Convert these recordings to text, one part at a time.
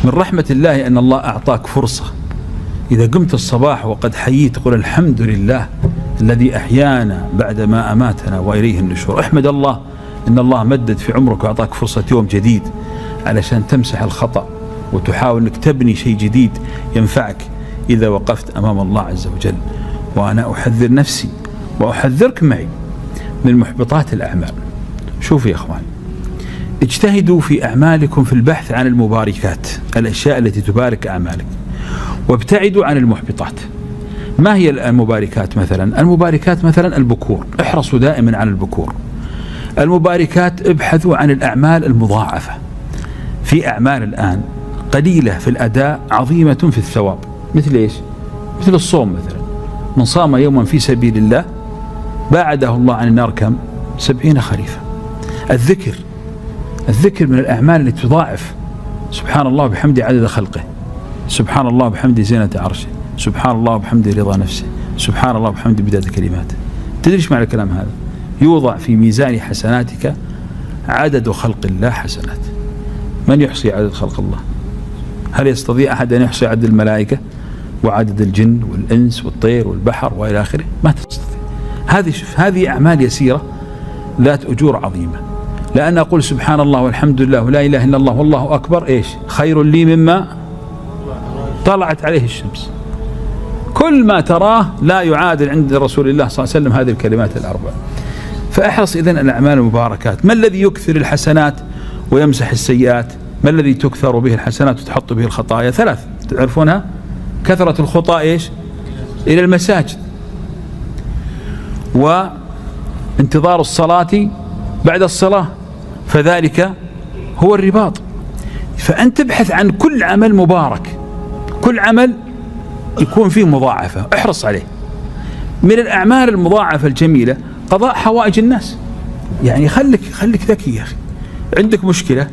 من رحمة الله أن الله أعطاك فرصة إذا قمت الصباح وقد حييت قل الحمد لله الذي أحيانا بعدما أماتنا وإليه النشور. احمد الله أن الله مدد في عمرك وأعطاك فرصة يوم جديد علشان تمسح الخطأ وتحاول أنك تبني شيء جديد ينفعك إذا وقفت أمام الله عز وجل. وأنا أحذر نفسي وأحذرك معي من محبطات الأعمال. شوفوا يا أخوان، اجتهدوا في أعمالكم في البحث عن المباركات، الأشياء التي تبارك أعمالك، وابتعدوا عن المحبطات. ما هي المباركات مثلا؟ المباركات مثلا البكور، احرصوا دائما على البكور. المباركات ابحثوا عن الأعمال المضاعفة. في أعمال الآن قليلة في الأداء عظيمة في الثواب، مثل إيش؟ مثل الصوم مثلا، من صام يوما في سبيل الله باعده الله عن النار كم؟ 70 خريفا. الذكر من الأعمال التي تضاعف. سبحان الله بحمده عدد خلقه، سبحان الله بحمده زينة عرشه، سبحان الله بحمده رضا نفسه، سبحان الله بحمده بداية كلماته. تدري ايش معنى الكلام هذا؟ يوضع في ميزان حسناتك عدد خلق الله حسنات. من يحصي عدد خلق الله؟ هل يستطيع أحد أن يحصي عدد الملائكة وعدد الجن والإنس والطير والبحر وإلى آخره؟ ما تستطيع. هذه أعمال يسيرة ذات أجور عظيمة. لأن أقول سبحان الله والحمد لله ولا إله إلا الله والله أكبر إيش؟ خير لي مما طلعت عليه الشمس. كل ما تراه لا يعادل عند رسول الله صلى الله عليه وسلم هذه الكلمات الأربع. فأحرص إذن الأعمال المباركات. ما الذي يكثر الحسنات ويمسح السيئات؟ ما الذي تكثر به الحسنات وتحط به الخطايا؟ 3 تعرفونها. كثرة الخطى إيش؟ إلى المساجد، وانتظار الصلاة بعد الصلاة، فذلك هو الرباط. فأنت تبحث عن كل عمل مبارك، كل عمل يكون فيه مضاعفة، احرص عليه. من الأعمال المضاعفة الجميلة قضاء حوائج الناس. يعني خليك ذكي يا أخي، عندك مشكلة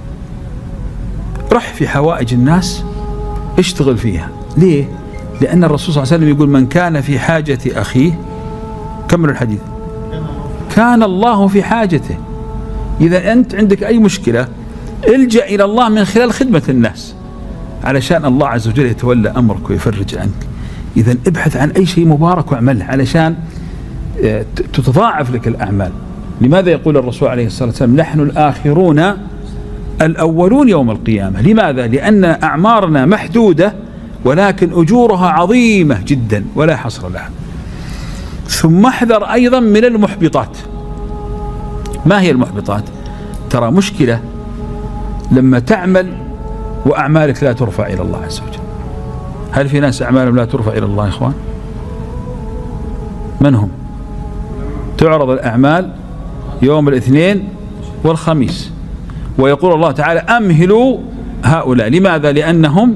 رح في حوائج الناس اشتغل فيها. ليه؟ لأن الرسول صلى الله عليه وسلم يقول من كان في حاجة أخيه، كمل الحديث، كان الله في حاجته. إذا أنت عندك أي مشكلة الجأ إلى الله من خلال خدمة الناس علشان الله عز وجل يتولى أمرك ويفرج عنك. إذا ابحث عن أي شيء مبارك واعمله علشان تتضاعف لك الأعمال. لماذا يقول الرسول عليه الصلاة والسلام نحن الآخرون الأولون يوم القيامة؟ لماذا؟ لأن أعمارنا محدودة ولكن أجورها عظيمة جدا ولا حصر لها. ثم احذر أيضا من المحبطات. ما هي المحبطات؟ ترى مشكلة لما تعمل وأعمالك لا ترفع إلى الله عز وجل. هل في ناس أعمالهم لا ترفع إلى الله يا إخوان؟ من هم؟ تعرض الأعمال يوم الاثنين والخميس، ويقول الله تعالى أمهلوا هؤلاء. لماذا؟ لأنهم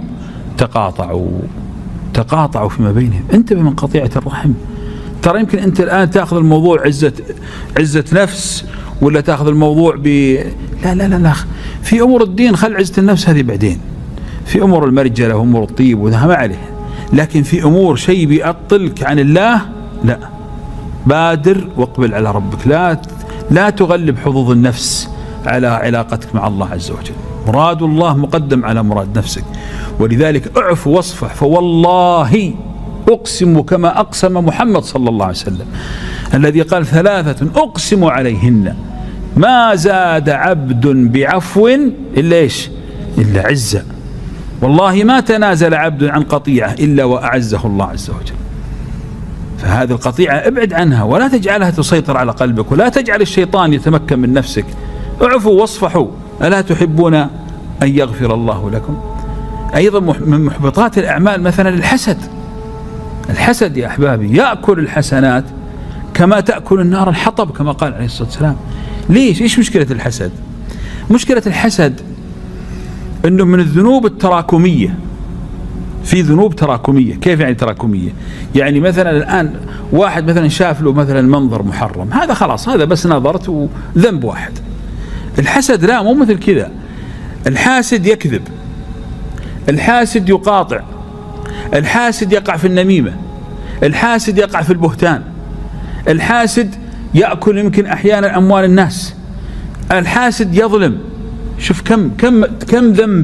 تقاطعوا فيما بينهم. انتبه من قطيعة الرحم. ترى يمكن أنت الآن تأخذ الموضوع عزة نفس، ولا تأخذ الموضوع لا في أمور الدين خل عزة النفس هذه بعدين. في أمور المرجلة وأمور الطيب وذا ما عليه، لكن في أمور شيء بيعطلك عن الله لا، بادر واقبل على ربك. لا تغلب حظوظ النفس على علاقتك مع الله عز وجل. مراد الله مقدم على مراد نفسك. ولذلك اعف واصفح، فوالله أقسم كما أقسم محمد صلى الله عليه وسلم الذي قال 3 أقسم عليهن ما زاد عبد بعفو إلا إيش؟ إلا عزة. والله ما تنازل عبد عن قطيعة إلا وأعزه الله عز وجل. فهذه القطيعة ابعد عنها ولا تجعلها تسيطر على قلبك، ولا تجعل الشيطان يتمكن من نفسك. اعفوا واصفحوا ألا تحبون أن يغفر الله لكم؟ أيضا من محبطات الأعمال مثلا الحسد يا أحبابي، يأكل الحسنات كما تأكل النار الحطب كما قال عليه الصلاة والسلام. ليش؟ إيش مشكلة الحسد؟ مشكلة الحسد أنه من الذنوب التراكمية. في ذنوب تراكمية. كيف يعني تراكمية؟ يعني مثلا الآن واحد مثلا شاف له مثلا منظر محرم، هذا خلاص هذا بس نظرت وذنب واحد. الحسد لا، مو مثل كذا. الحاسد يكذب، الحاسد يقاطع، الحاسد يقع في النميمة، الحاسد يقع في البهتان، الحاسد يأكل يمكن أحيانا أموال الناس، الحاسد يظلم. شوف كم ذنب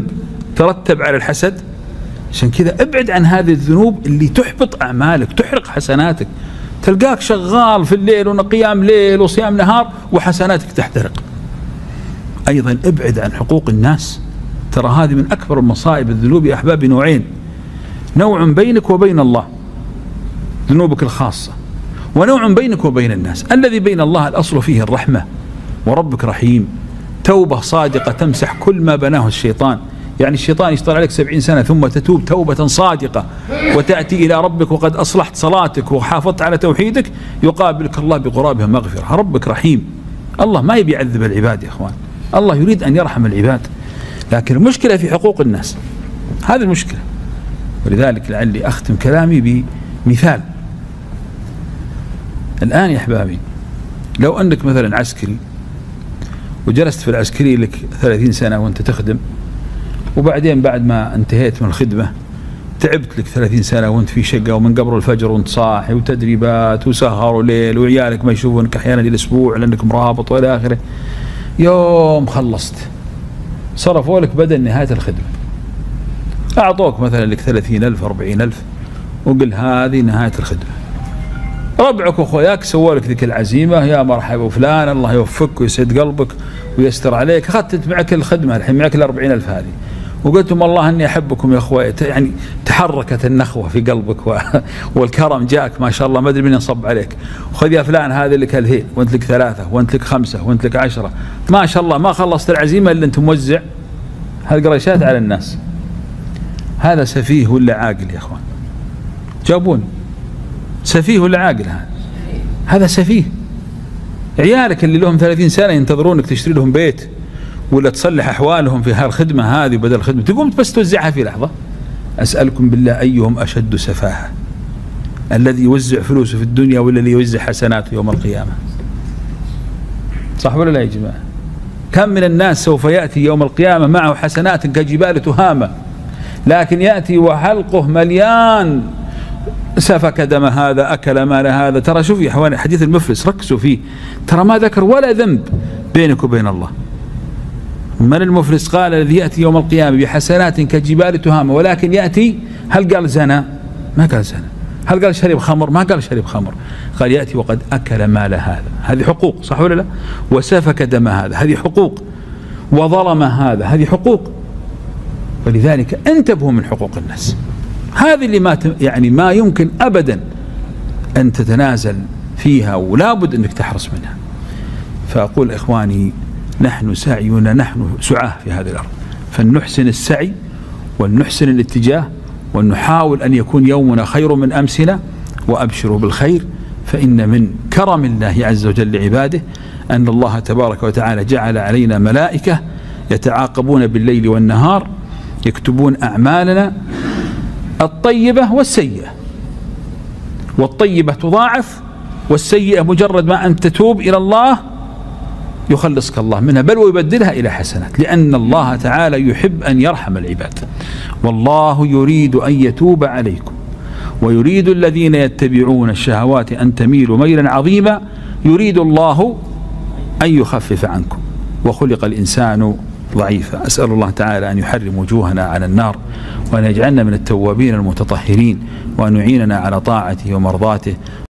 ترتب على الحسد. عشان كذا ابعد عن هذه الذنوب اللي تحبط أعمالك، تحرق حسناتك. تلقاك شغال في الليل وقيام ليل وصيام نهار وحسناتك تحترق. أيضا ابعد عن حقوق الناس. ترى هذه من أكبر المصائب. الذنوب يا أحبابي نوعين: نوع بينك وبين الله، ذنوبك الخاصة، ونوع بينك وبين الناس. الذي بين الله الأصل فيه الرحمة، وربك رحيم. توبة صادقة تمسح كل ما بناه الشيطان. يعني الشيطان يشتغل عليك 70 سنة ثم تتوب توبة صادقة وتأتي إلى ربك وقد أصلحت صلاتك وحافظت على توحيدك، يقابلك الله بقرابها مغفرة. ربك رحيم. الله ما يبي يعذب العباد يا أخوان، الله يريد أن يرحم العباد، لكن المشكلة في حقوق الناس. هذه المشكلة. ولذلك لعلي أختم كلامي بمثال. الآن يا أحبابي لو أنك مثلا عسكري وجلست في العسكري لك 30 سنة وأنت تخدم، وبعدين بعد ما انتهيت من الخدمة تعبت لك 30 سنة وأنت في شقة ومن قبل الفجر وأنت صاحي وتدريبات وسهر وليل وعيالك ما يشوفونك أحيانا الأسبوع لأنك مرابط وإلى آخره، يوم خلصت صرفوا لك بدل نهاية الخدمة، أعطوك مثلا لك 30,000 40,000 وقل هذه نهاية الخدمة. ربعك وأخوياك سووا لك ذيك العزيمة، يا مرحبا وفلان الله يوفقك ويسعد قلبك ويستر عليك، أخذت معك الخدمة الحين معك 40,000 هذه، وقلتم والله إني أحبكم يا أخوي. يعني تحركت النخوة في قلبك والكرم جاءك ما شاء الله، ما أدري من ينصب عليك. وخذ يا فلان هذه لك 2,000 وأنت لك 3 وأنت لك 5 وأنت لك 10، ما شاء الله ما خلصت العزيمة إلا أنت موزع هالقريشات على الناس. هذا سفيه ولا عاقل يا أخوان؟ جاوبوني، سفيه ولا عاقل؟ هذا سفيه. عيالك اللي لهم 30 سنة ينتظرونك تشتري لهم بيت ولا تصلح أحوالهم في هالخدمة هذه بدل الخدمة، تقوم بس توزعها في لحظة. أسألكم بالله أيهم أشد سفاهة، الذي يوزع فلوسه في الدنيا ولا اللي يوزع حسناته يوم القيامة؟ صح ولا لا يا جماعة؟ كم من الناس سوف يأتي يوم القيامة معه حسنات كجبال تهامة، لكن يأتي وحلقه مليان، سفك دم هذا، أكل مال هذا. ترى شوف يا إخواني حديث المفلس ركزوا فيه، ترى ما ذكر ولا ذنب بينك وبين الله. من المفلس؟ قال الذي يأتي يوم القيامة بحسنات كجبال تهامة، ولكن يأتي، هل قال زنا؟ ما قال زنا. هل قال شرب خمر؟ ما قال شرب خمر. قال يأتي وقد أكل مال هذا، هذه حقوق صح ولا لا؟ وسفك دم هذا، هذه حقوق. وظلم هذا، هذه حقوق. ولذلك انتبهوا من حقوق الناس، هذه اللي ما يمكن أبدا أن تتنازل فيها، ولا بد أنك تحرص منها. فأقول إخواني نحن سعينا، نحن سعاه في هذه الأرض، فلنحسن السعي ولنحسن الاتجاه ونحاول أن يكون يومنا خير من أمسنا. وأبشروا بالخير، فإن من كرم الله عز وجل لعباده أن الله تبارك وتعالى جعل علينا ملائكة يتعاقبون بالليل والنهار يكتبون أعمالنا الطيبة والسيئة، والطيبة تضاعف والسيئة مجرد ما أن تتوب إلى الله يخلصك الله منها، بل ويبدلها إلى حسنات، لأن الله تعالى يحب أن يرحم العباد. والله يريد أن يتوب عليكم ويريد الذين يتبعون الشهوات أن تميلوا ميلا عظيما، يريد الله أن يخفف عنكم، وخلق الإنسان ضعيفا. أسأل الله تعالى أن يحرم وجوهنا على النار، وأن يجعلنا من التوابين المتطهرين، وأن يعيننا على طاعته ومرضاته.